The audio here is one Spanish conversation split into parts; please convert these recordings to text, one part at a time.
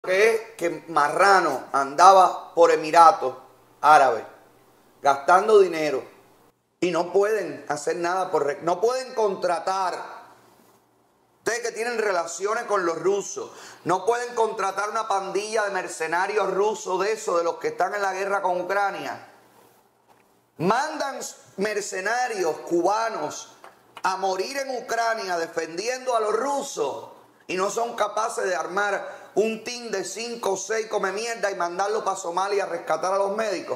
que es que Marrano andaba por Emiratos Árabes gastando dinero y no pueden hacer nada no pueden contratar. Ustedes que tienen relaciones con los rusos, no pueden contratar una pandilla de mercenarios rusos de los que están en la guerra con Ucrania. Mandan mercenarios cubanos a morir en Ucrania defendiendo a los rusos y no son capaces de armar un team de 5 o 6 come mierda y mandarlo para Somalia a rescatar a los médicos.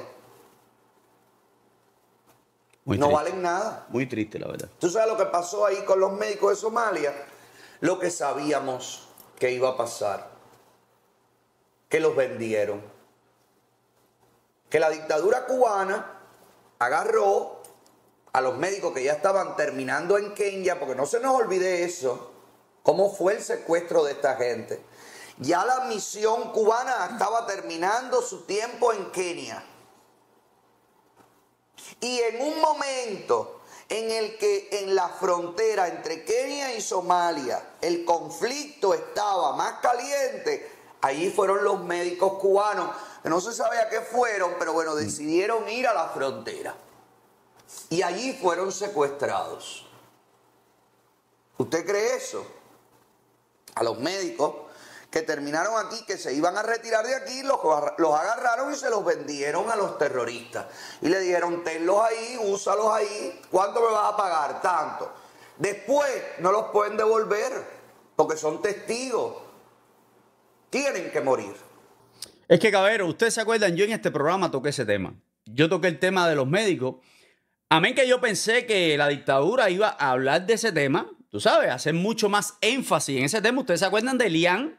No valen nada. Muy triste, la verdad. ¿Tú sabes lo que pasó ahí con los médicos de Somalia? Lo que sabíamos que iba a pasar. Que los vendieron. Que la dictadura cubana agarró a los médicos que ya estaban terminando en Kenia, porque no se nos olvide eso, cómo fue el secuestro de esta gente. Ya la misión cubana estaba terminando su tiempo en Kenia. Y en un momento en el que en la frontera entre Kenia y Somalia el conflicto estaba más caliente, allí fueron los médicos cubanos, que no se sabe a qué fueron, pero bueno, decidieron ir a la frontera. Y allí fueron secuestrados. ¿Usted cree eso? A los médicos que terminaron aquí, que se iban a retirar de aquí, los agarraron y se los vendieron a los terroristas. Y le dijeron, tenlos ahí, úsalos ahí, ¿cuánto me vas a pagar? Tanto. Después no los pueden devolver, porque son testigos. Tienen que morir. Es que, Caballero, ustedes se acuerdan, yo en este programa toqué ese tema. Yo toqué el tema de los médicos. Amén que yo pensé que la dictadura iba a hablar de ese tema, tú sabes, hacer mucho más énfasis en ese tema. Ustedes se acuerdan de Elian,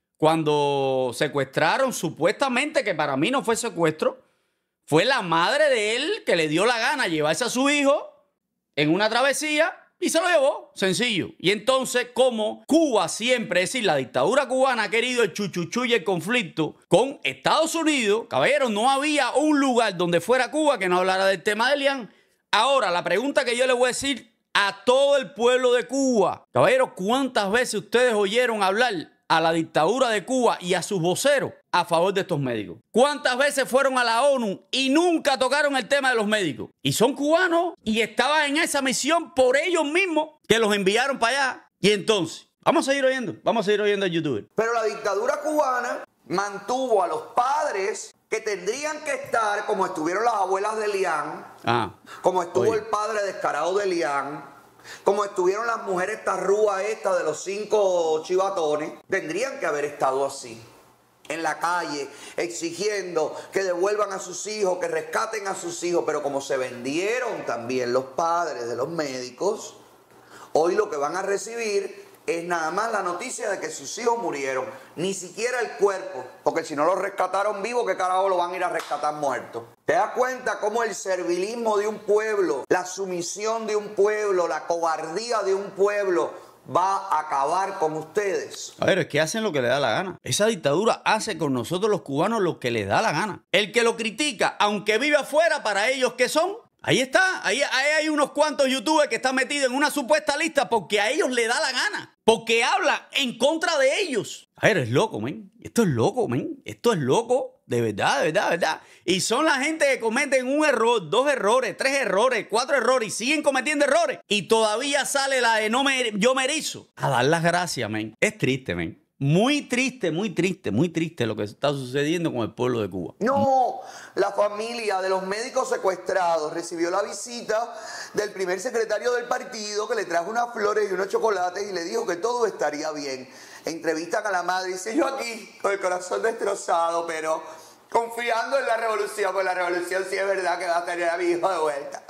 cuando secuestraron, supuestamente, que para mí no fue secuestro, fue la madre de él que le dio la gana llevarse a su hijo en una travesía y se lo llevó, sencillo. Y entonces, como Cuba siempre, es decir, la dictadura cubana ha querido el chuchuchu y el conflicto con Estados Unidos, caballeros, no había un lugar donde fuera Cuba que no hablara del tema de Elian. Ahora, la pregunta que yo le voy a decir a todo el pueblo de Cuba, caballeros, ¿cuántas veces ustedes oyeron hablar a la dictadura de Cuba y a sus voceros a favor de estos médicos? ¿Cuántas veces fueron a la ONU y nunca tocaron el tema de los médicos? Y son cubanos y estaban en esa misión por ellos mismos que los enviaron para allá. Y entonces, vamos a seguir oyendo al youtuber. Pero la dictadura cubana mantuvo a los padres que tendrían que estar, como estuvieron las abuelas de Elian, como estuvo el padre descarado de Elian, como estuvieron las mujeres tarrúas estas de los 5 chivatones, tendrían que haber estado así, en la calle, exigiendo que devuelvan a sus hijos, que rescaten a sus hijos, pero como se vendieron también los padres de los médicos, hoy lo que van a recibir es nada más la noticia de que sus hijos murieron, ni siquiera el cuerpo, porque si no lo rescataron vivo, ¿qué carajo lo van a ir a rescatar muerto? ¿Te das cuenta cómo el servilismo de un pueblo, la sumisión de un pueblo, la cobardía de un pueblo va a acabar con ustedes? A ver, es que hacen lo que les da la gana. Esa dictadura hace con nosotros los cubanos lo que les da la gana. El que lo critica, aunque vive afuera, para ellos, ¿qué son? Ahí está, ahí hay unos cuantos youtubers que están metidos en una supuesta lista porque a ellos les da la gana, porque habla en contra de ellos. A ver, es loco, men. Esto es loco, men. Esto es loco, de verdad, de verdad, de verdad. Y son la gente que cometen un error, 2 errores, 3 errores, 4 errores y siguen cometiendo errores. Y todavía sale la de yo me erizo a dar las gracias, men. Es triste, men. Muy triste, muy triste, muy triste lo que está sucediendo con el pueblo de Cuba. No, la familia de los médicos secuestrados recibió la visita del primer secretario del partido, que le trajo unas flores y unos chocolates y le dijo que todo estaría bien. Entrevistan a la madre y dice, yo aquí con el corazón destrozado, pero confiando en la revolución, porque la revolución sí es verdad que va a tener a mi hijo de vuelta.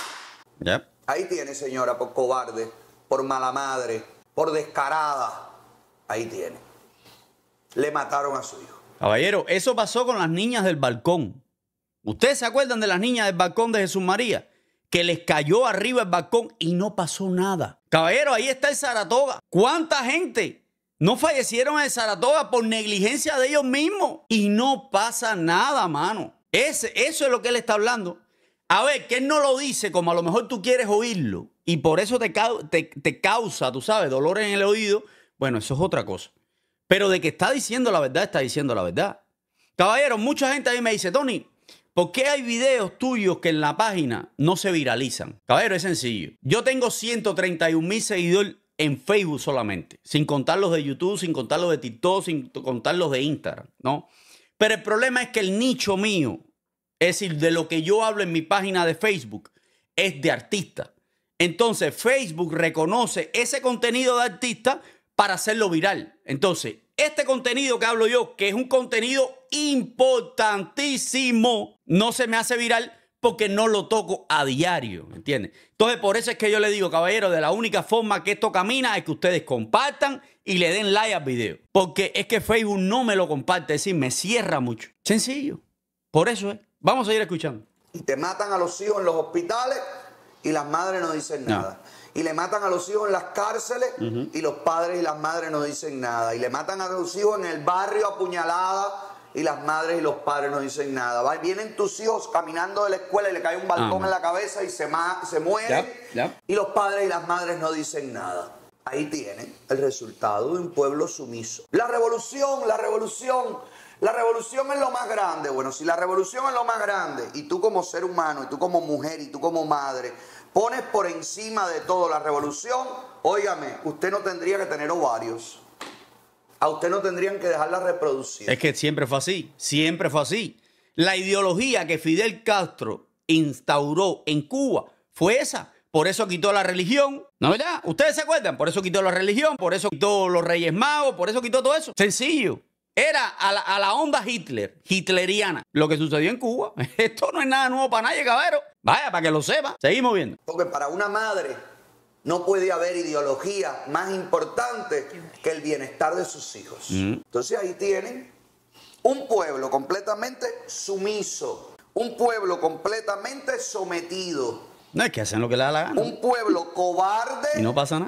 Yep. Ahí tiene, señora, por cobarde, por mala madre, por descarada. Ahí tiene. Le mataron a su hijo. Caballero, eso pasó con las niñas del balcón. ¿Ustedes se acuerdan de las niñas del balcón de Jesús María? Que les cayó arriba el balcón y no pasó nada. Caballero, ahí está el Saratoga. ¿Cuánta gente no fallecieron en el Saratoga por negligencia de ellos mismos? Y no pasa nada, mano. Eso es lo que él está hablando. A ver, que él no lo dice como a lo mejor tú quieres oírlo y por eso te causa, tú sabes, dolores en el oído. Bueno, eso es otra cosa. Pero de que está diciendo la verdad, está diciendo la verdad. Caballero, mucha gente a mí me dice, Tony, ¿por qué hay videos tuyos que en la página no se viralizan? Caballero, es sencillo. Yo tengo 131,000 seguidores en Facebook solamente, sin contar los de YouTube, sin contar los de TikTok, sin contar los de Instagram, ¿no? Pero el problema es que el nicho mío, es decir, de lo que yo hablo en mi página de Facebook, es de artistas. Entonces, Facebook reconoce ese contenido de artista para hacerlo viral. Entonces, este contenido que hablo yo, que es un contenido importantísimo, no se me hace viral porque no lo toco a diario, ¿me entiendes? Entonces, por eso es que yo le digo, caballero, de la única forma que esto camina es que ustedes compartan y le den like al video. Porque es que Facebook no me lo comparte, es decir, me cierra mucho. Sencillo. Por eso es. Vamos a ir escuchando. Y te matan a los hijos en los hospitales y las madres no dicen nada. Y le matan a los hijos en las cárceles y los padres y las madres no dicen nada. Y le matan a los hijos en el barrio apuñalada y las madres y los padres no dicen nada. Vienen tus hijos caminando de la escuela y le cae un balcón en la cabeza y se mueren. Y los padres y las madres no dicen nada. Ahí tienen el resultado de un pueblo sumiso. La revolución es lo más grande. Bueno, si la revolución es lo más grande y tú como ser humano, y tú como mujer, y tú como madre, pones por encima de todo la revolución, óigame, usted no tendría que tener ovarios. A usted no tendrían que dejarla reproducir. Es que siempre fue así, siempre fue así. La ideología que Fidel Castro instauró en Cuba fue esa. Por eso quitó la religión, ¿no es verdad? ¿Ustedes se acuerdan? Por eso quitó la religión, por eso quitó los Reyes Magos, por eso quitó todo eso. Sencillo. Era a la onda hitleriana, lo que sucedió en Cuba. Esto no es nada nuevo para nadie, caballero. Vaya, para que lo sepa. Seguimos viendo. Porque para una madre no puede haber ideología más importante que el bienestar de sus hijos. Entonces ahí tienen un pueblo completamente sumiso, un pueblo completamente sometido. No es que hacen lo que le da la gana. Un pueblo cobarde. Y no pasa nada.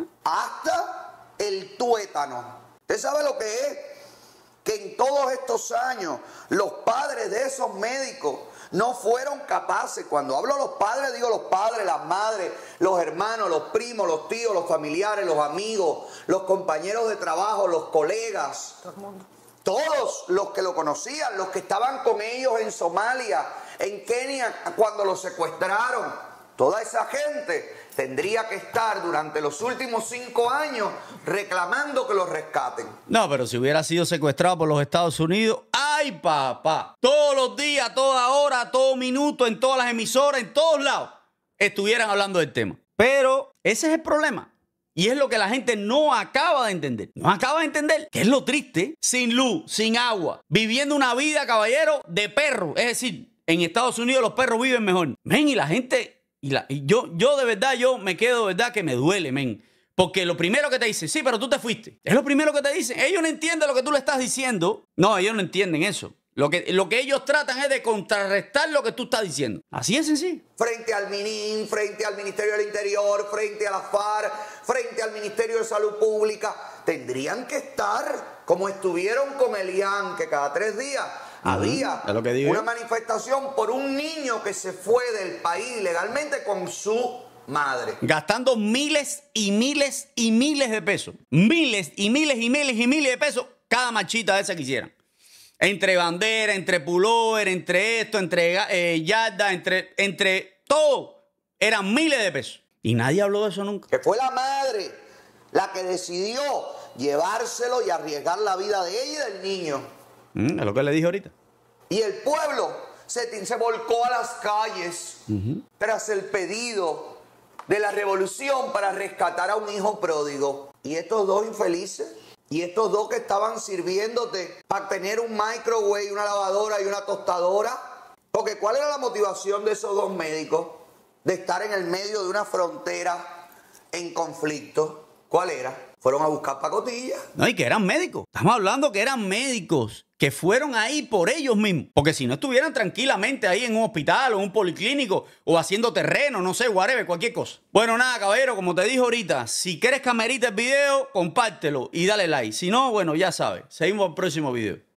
Hasta el tuétano. ¿Usted sabe lo que es? Que en todos estos años los padres de esos médicos no fueron capaces. Cuando hablo de los padres, digo los padres, las madres, los hermanos, los primos, los tíos, los familiares, los amigos, los compañeros de trabajo, los colegas. Todo el mundo. Todos los que lo conocían, los que estaban con ellos en Somalia, en Kenia, cuando los secuestraron. Toda esa gente tendría que estar durante los últimos 5 años reclamando que los rescaten. No, pero si hubiera sido secuestrado por los Estados Unidos, ¡ay, papá! Todos los días, toda hora, todo minuto, en todas las emisoras, en todos lados, estuvieran hablando del tema. Pero ese es el problema. Y es lo que la gente no acaba de entender. No acaba de entender. Que es lo triste. Sin luz, sin agua, viviendo una vida, caballero, de perro. Es decir, en Estados Unidos los perros viven mejor. Men, y la gente... Y yo de verdad, yo me quedo de verdad que me duele, men. Porque lo primero que te dicen, sí, pero tú te fuiste. Es lo primero que te dicen. Ellos no entienden lo que tú le estás diciendo. No, ellos no entienden eso. Lo que ellos tratan es de contrarrestar lo que tú estás diciendo. Así es sencillo. Frente al MININ, frente al Ministerio del Interior, frente a la FARC, frente al Ministerio de Salud Pública, tendrían que estar como estuvieron con Elian, que cada 3 días había una manifestación por un niño que se fue del país ilegalmente con su madre. Gastando miles y miles y miles de pesos. Miles y miles y miles y miles de pesos cada machita de esa que hicieran. Entre bandera, entre pullover, entre esto, entre yarda, entre todo. Eran miles de pesos. Y nadie habló de eso nunca. Que fue la madre la que decidió llevárselo y arriesgar la vida de ella y del niño. Es lo que le dije ahorita. Y el pueblo se volcó a las calles tras el pedido de la revolución para rescatar a un hijo pródigo. Y estos dos infelices, y estos dos que estaban sirviéndote para tener un microwave, una lavadora y una tostadora. Porque ¿cuál era la motivación de esos dos médicos de estar en el medio de una frontera en conflicto? ¿Cuál era? Fueron a buscar pacotilla. No, y que eran médicos. Estamos hablando que eran médicos que fueron ahí por ellos mismos. Porque si no estuvieran tranquilamente ahí en un hospital o en un policlínico o haciendo terreno, no sé, whatever, cualquier cosa. Bueno, nada, caballero, como te dije ahorita, si quieres que amerite el video, compártelo y dale like. Si no, bueno, ya sabes. Seguimos el próximo video.